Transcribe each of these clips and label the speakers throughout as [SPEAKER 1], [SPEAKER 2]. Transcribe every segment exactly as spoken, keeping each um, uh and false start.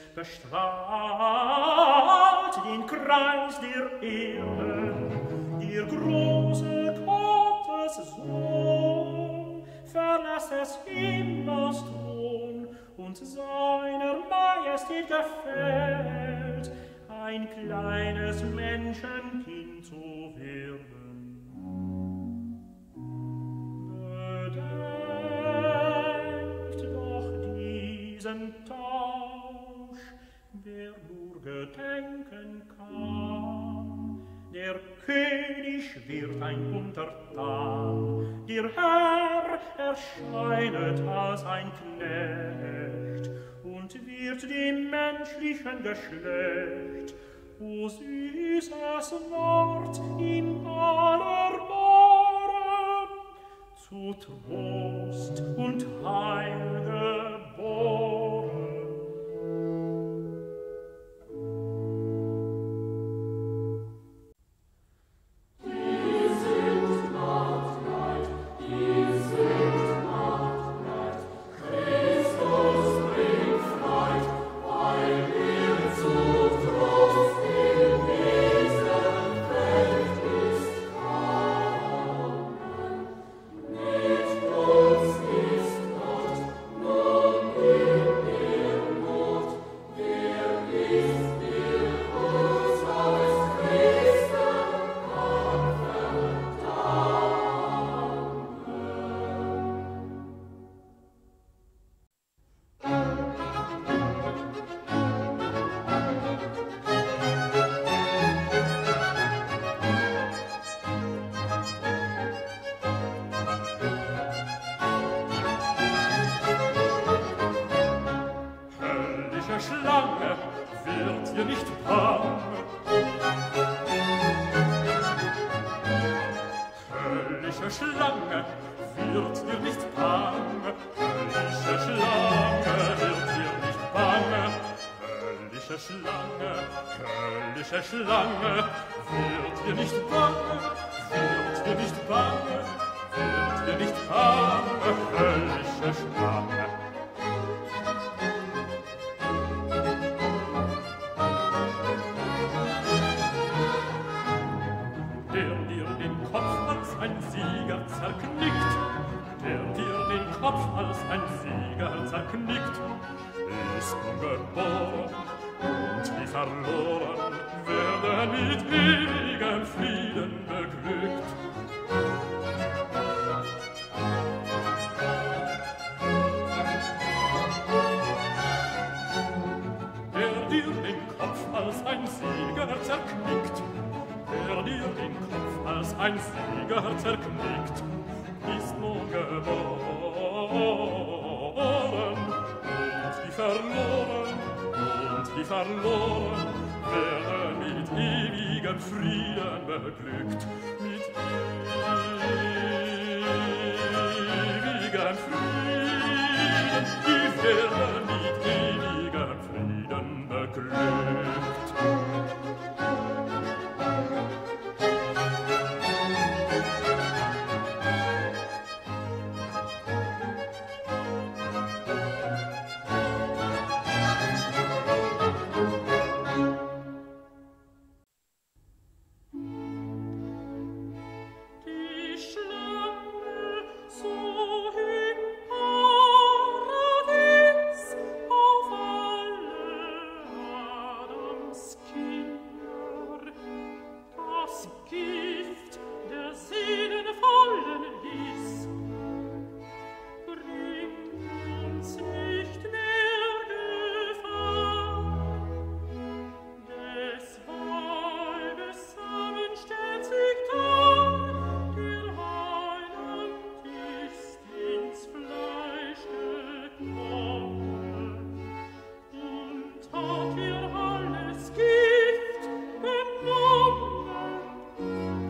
[SPEAKER 1] bestrahlt den Kreis der Erde, der große Gottes Sohn, verlässt des Himmels Thron und seiner Majestät gefällt, ein kleines Menschenkind zu werden. Bedenkt doch diesen Tausch, wer nur gedenken kann. Der König wird ein Untertan, der Herr erscheinet als ein Knecht und wird dem menschlichen Geschlecht, o süßes Wort in aller Ohren, zu Trost und Heil geboren. Schlange, wird ihr nicht bang? Höllische Schlange, wird ihr nicht bang? Höllische Schlange, wird ihr nicht bang? Höllische Schlange, höllische Schlange, wird ihr nicht bang? Wird ihr nicht bang? Wird ihr nicht bang? Höllische Schlange. Zerknickt, der dir den Kopf als ein Sieger zerknickt, ist ungeboren und wie verloren, werde mit ewigem Frieden beglückt. Der dir den Kopf als ein Sieger zerknickt, der dir den Kopf als ein Sieger zerknickt, ist nun geboren, und die verloren, und die verloren, werden mit ewigem Frieden beglückt, mit ewigem Frieden, die werden mit ewigem Frieden beglückt.
[SPEAKER 2] Hat ihr alles Gift genommen?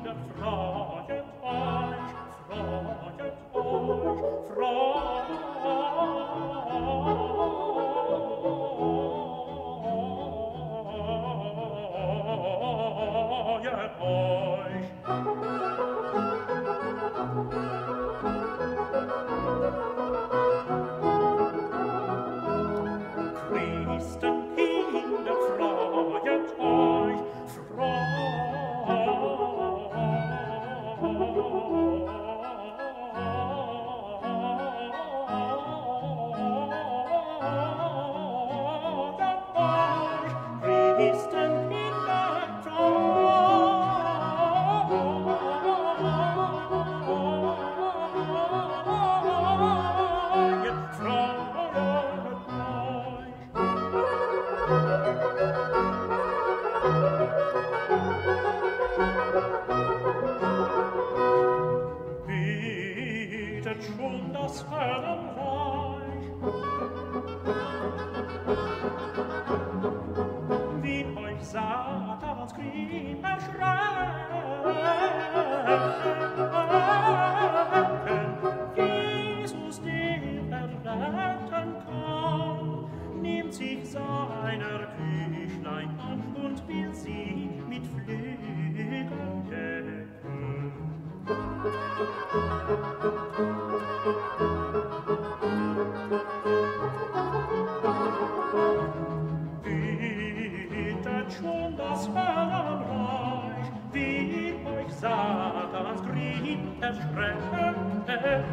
[SPEAKER 1] freut euch, freut euch, freut euch. Christenkinder, freut euch, Bietet schon das Herrenreich, wie euch Satans Grimm erschrecken. Jesus, den er retten kann, nimmt sich seiner Küchlein an und will sie mit Flügeln decken. Bietet schon das Herrenreich, wie euch Satans Grimm erschrecken.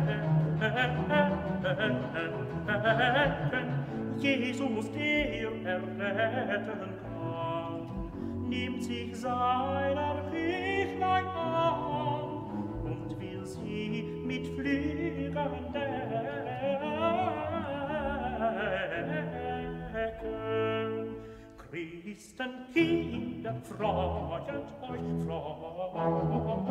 [SPEAKER 1] Jesus, der erretten kann, nimmt sich seiner Küchlein an und will sie mit Flügeln decken. Christenkinder, freut euch, freut